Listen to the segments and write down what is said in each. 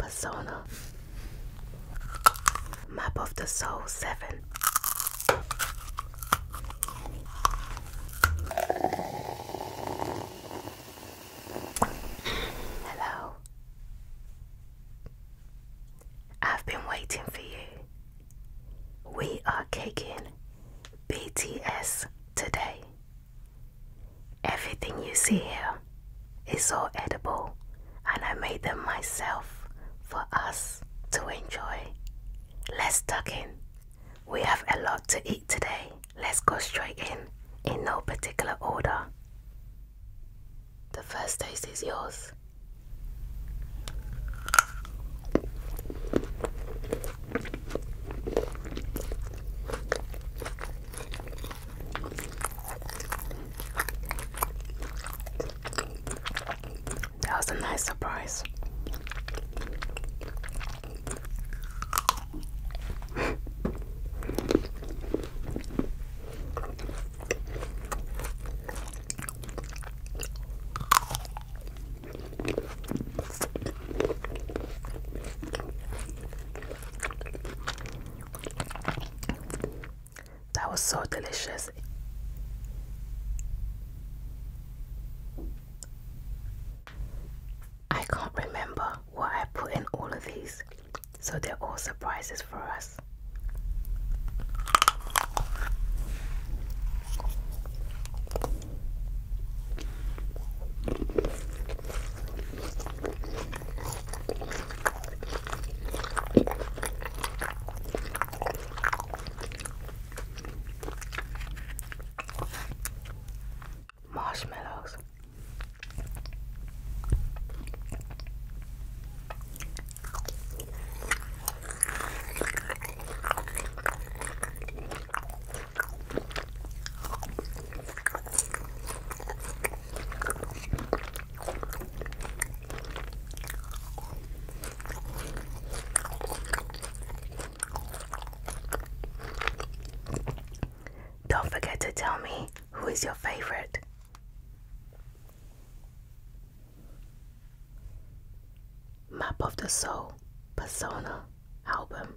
persona. Map of the soul 7. Hello. I've been waiting for you. We are kicking BTS today. Everything you see here is all edible, and I made them myself for us to enjoy. Let's tuck in. We have a lot to eat today. Let's go straight in no particular order. The first taste is yours. That was a nice surprise. That was so delicious. I can't remember what I put in all of these, so they're all surprises for us. Marshmallows. Don't forget to tell me who is your favorite. Map of the Soul Persona album.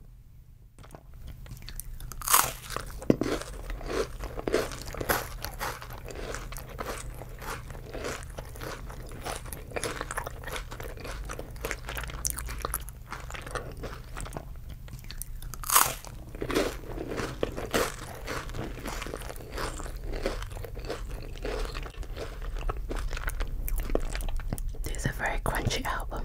This is a very crunchy album.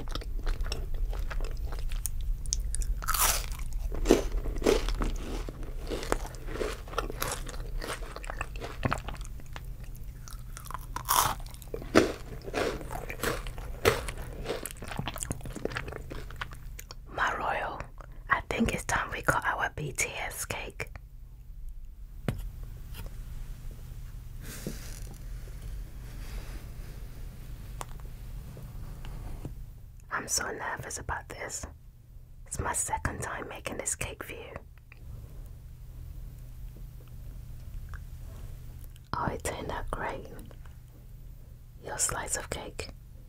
I think it's time we got our BTS cake. I'm so nervous about this. It's my second time making this cake for you. Oh, it turned out great. Your slice of cake.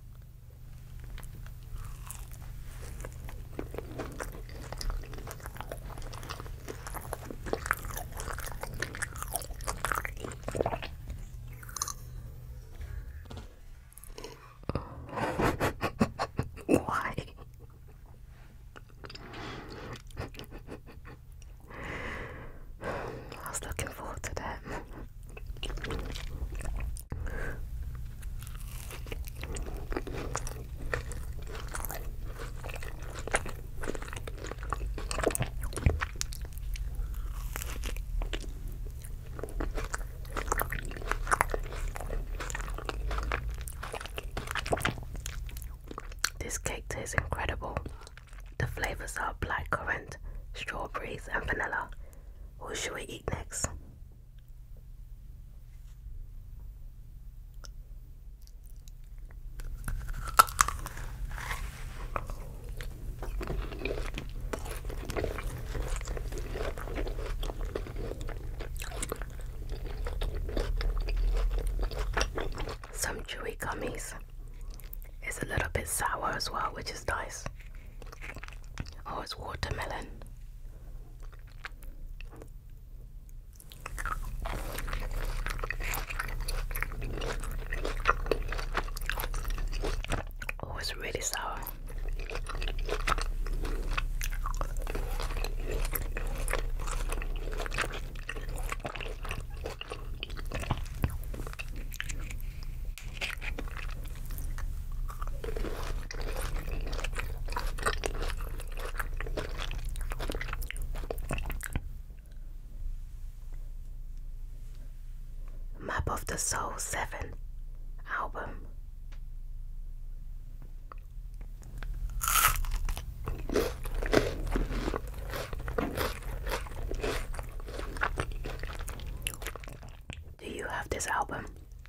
Why? I was looking forward to that. This cake tastes incredible. The flavors are blackcurrant, strawberries, and vanilla. What should we eat next? Some chewy gummies. It's a little bit sour as well, which is nice. Oh, it's watermelon. Oh, it's really sour. Map of the Soul 7 album. Do you have this album?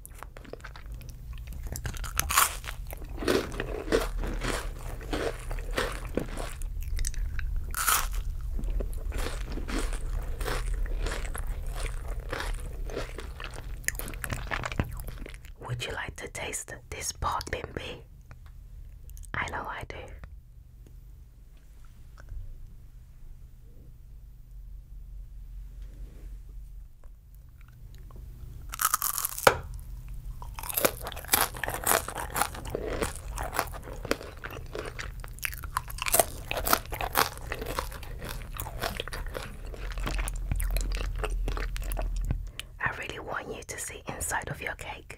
Would you like to taste this pork bimby? I know I do. I really want you to see inside of your cake.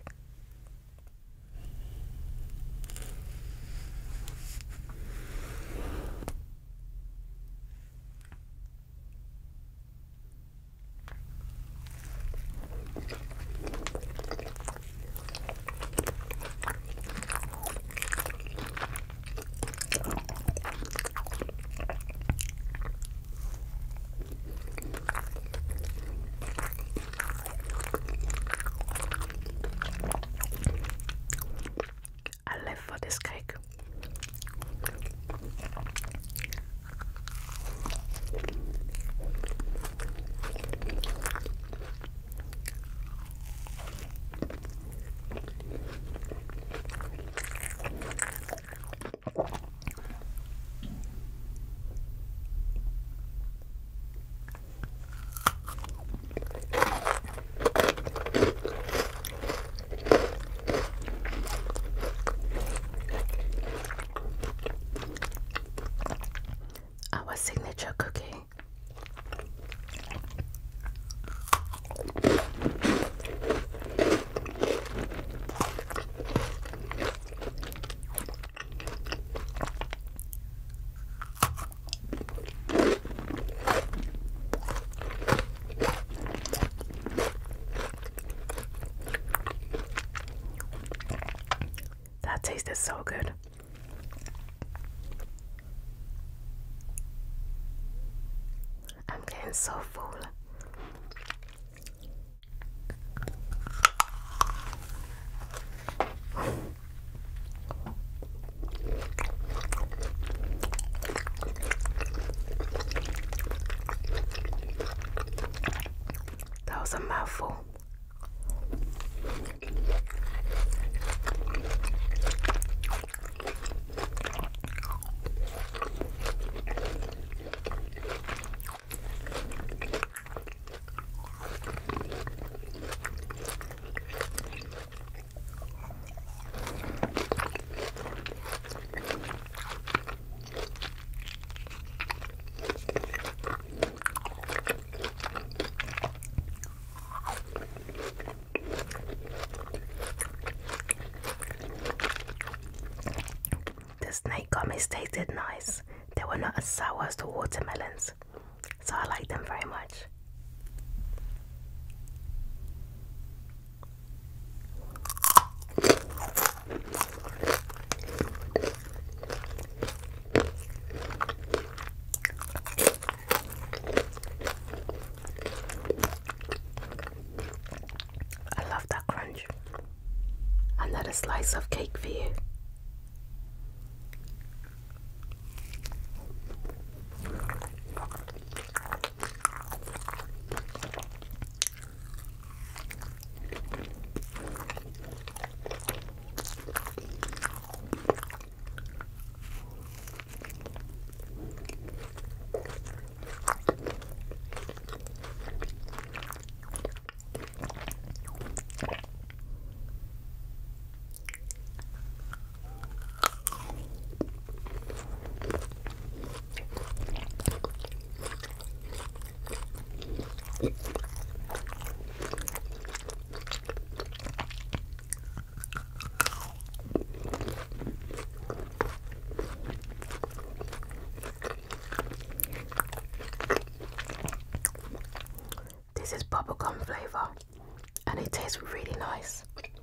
I live for this cake. Our signature cookie. That tasted so good. I'm getting so full. That was a mouthful. The snake gummies tasted nice. They were not as sour as the watermelons, so I like them very much. I love that crunch. Another slice of cake for you. This is bubblegum flavor and it tastes really nice.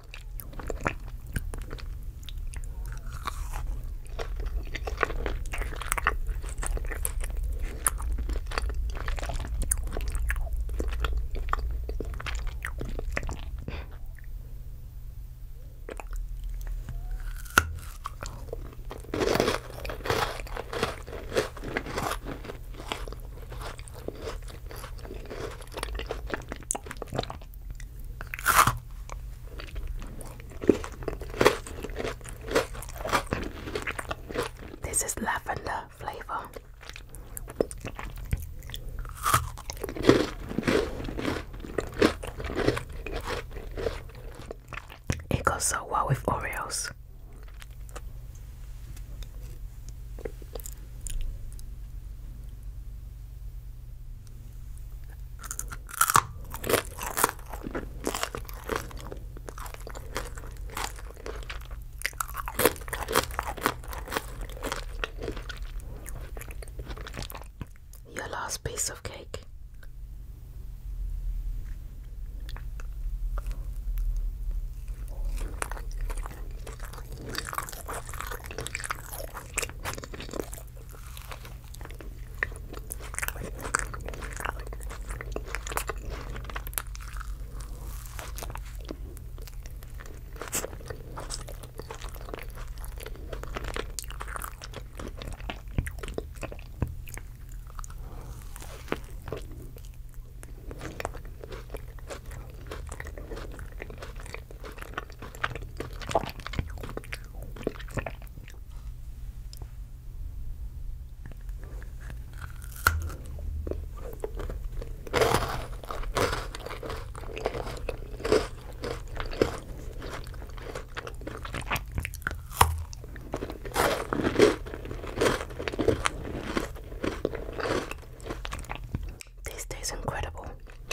This is lavender flavor. It goes so well with Oreos. Your last piece of cake. This tastes incredible.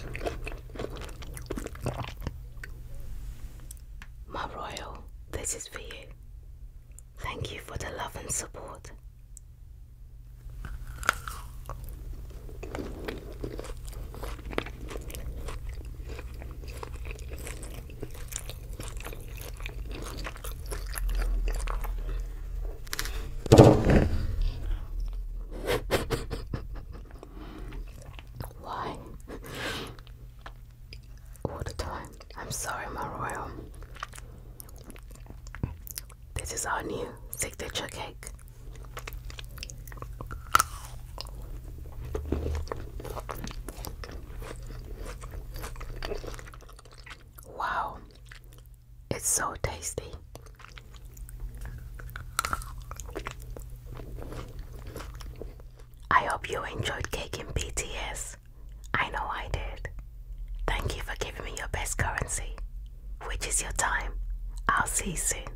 My royal, this is for you. Thank you for the love and support. Why? All the time. I'm sorry, my royal. This is our new signature cake. Wow, it's so tasty. I hope you enjoyed cake in BTS. I know I did. Thank you for giving me your best currency, which is your time. I'll see you soon.